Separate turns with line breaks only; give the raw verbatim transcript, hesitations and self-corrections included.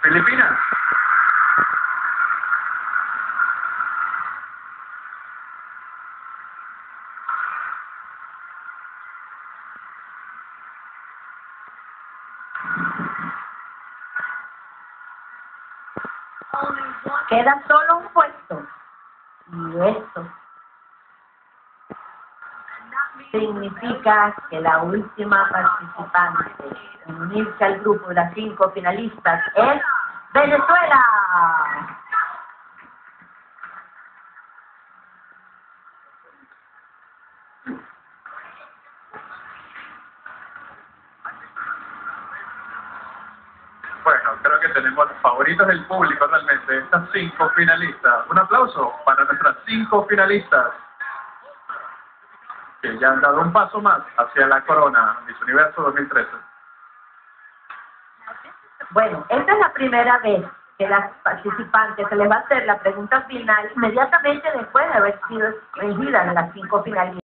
Filipinas.
Queda solo un puesto. Y esto significa que la última participante en unirse al grupo de las cinco finalistas es Venezuela.
Bueno, creo que tenemos los favoritos del público realmente, estas cinco finalistas. Un aplauso para nuestras cinco finalistas, que ya han dado un paso más hacia la corona Miss Universo dos mil trece.
Bueno, esta es la primera vez que las participantes se les va a hacer la pregunta final inmediatamente después de haber sido elegidas en las cinco finalistas.